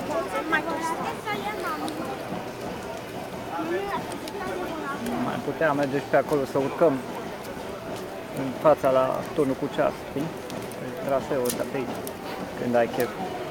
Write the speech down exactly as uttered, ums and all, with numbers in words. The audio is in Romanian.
Mai putea merge și pe acolo să urcăm în fața la turnul cu ceas, știi? Traseul ăsta pe aici, când ai chef.